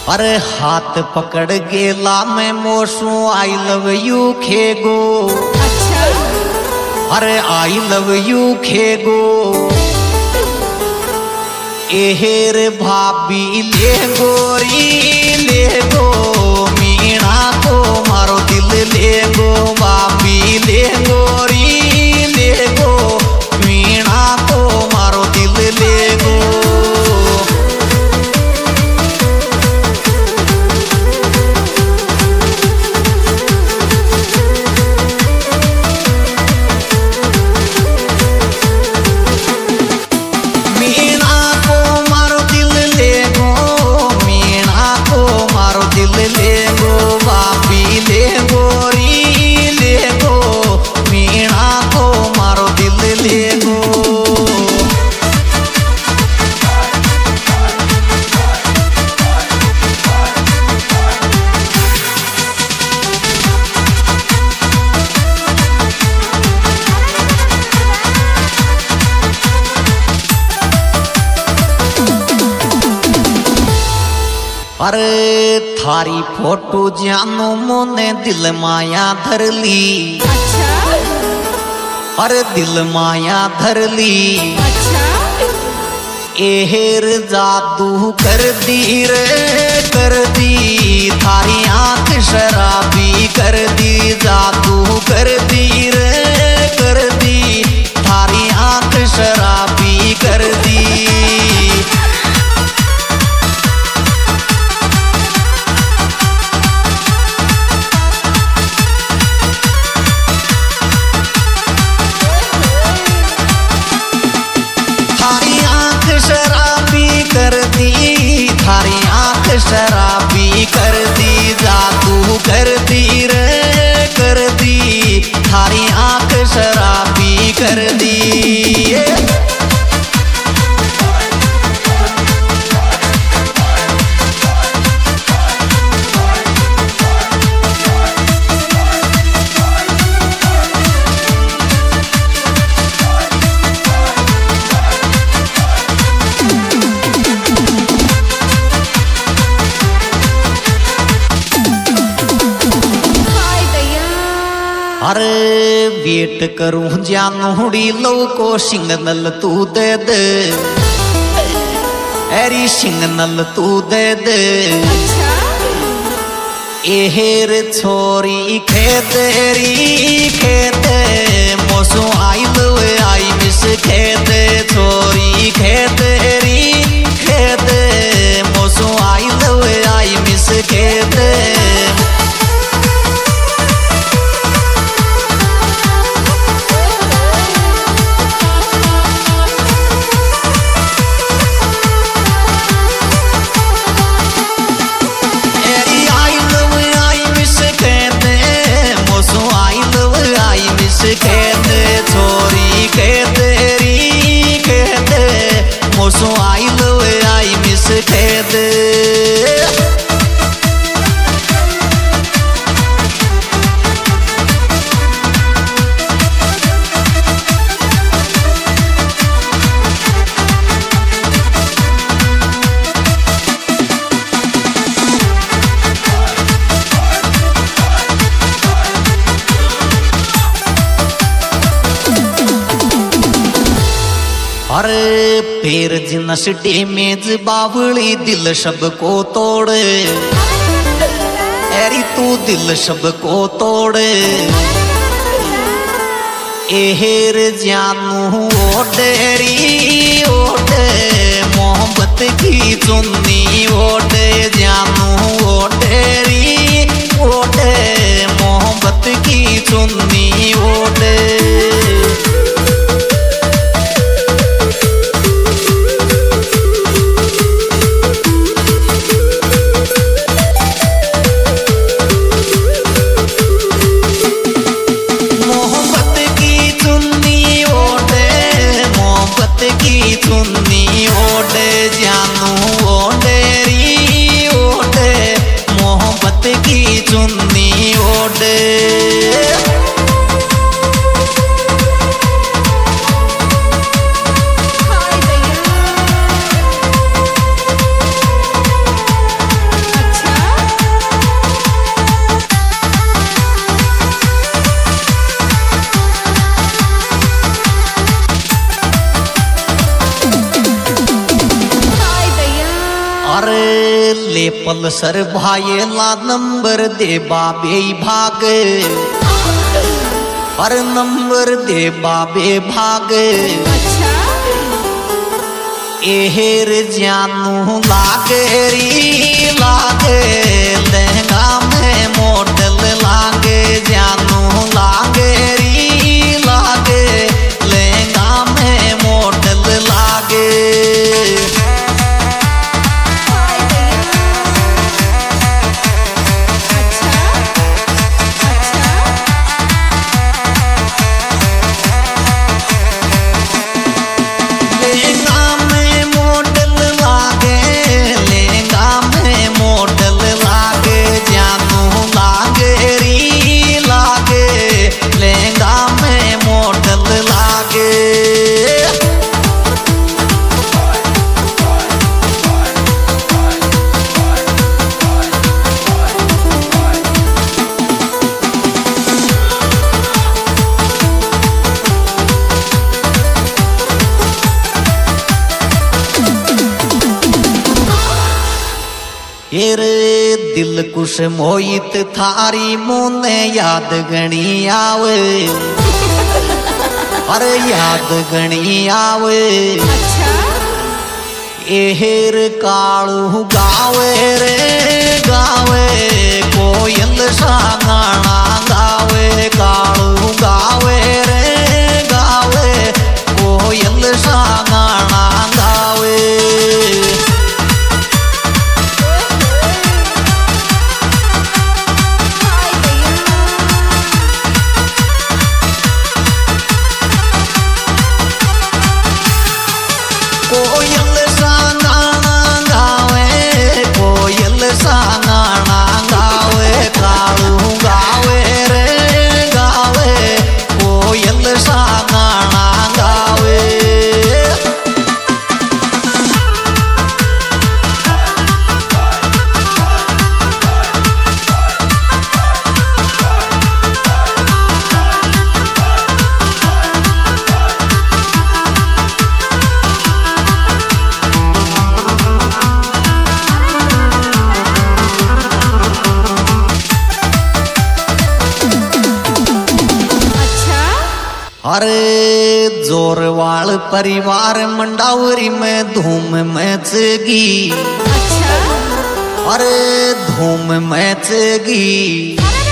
अरे हाथ पकड़ गेला मैं मोशू आई लव यू खेगो। अच्छा। अरे आई लव यू खेगो। एहेर भाभी ले गोरी ले गो मीणा को मारो दिल ले गो भाभी ले गोरी ले गो मीणा को मारो दिल ले गो। अरे थारी फोटो जानो मोने दिल माया धर ली। अच्छा। अरे दिल माया धर ली। अच्छा। एहेर जादू कर दी रे कर दी थारी आंख शराबी कर दी जादू कर दी रे कर दी थारी आंख शराबी कर दी। शराबी कर दी जादू कर दी रे कर दी थारी आंख शराबी कर दी। अरे वेट करूं जानूड़ी लो को सिंगनल तू दे दे एरी सिंगनल तू दे दे। अच्छा। एहेर छोरी खेतेरी खेते मोसो आई लव आई मिस खेते छोरी खेतेरी खेते मोसो आई लव आई मिस खेते। कहते छोरी कहतेरी कहते मोसो आई लव आई मिस कहते। अरे पैर जिनस डेमेज बावली दिल सबको तोड़े एरी तू दिल सबको तोड़े। एहेर जानू ओडेरी ओडे मोहब्बत की चुन्नी ओडे जानू ओडेरी ओडे मोहब्बत की चुन्नी ओडे। ले पल्सर भाईला नंबर दे बाबे भाग पर नंबर दे बाबे भाग अच्छा एहर जानू लागेरी लागे लहंगा में मॉडल लागे जानू लागेरी लागे लहंगा में मॉडल लागे दिल कुश मोहित थारी मोने याद गणी आवे अरे याद गणी आवे अच्छा एहर कालू गावे रे गावे कोयल सा गाना गावे कालू गावे रे गावे कोयल सा गाना गावे कोयल सा गाना गावे कोयल सा गाना गावे कालू गावे रे गावे कोयल सा गाना गावे अरे जोरवाल परिवार मंडावरी में धूम मैचगी अच्छा अरे धूम मैचगी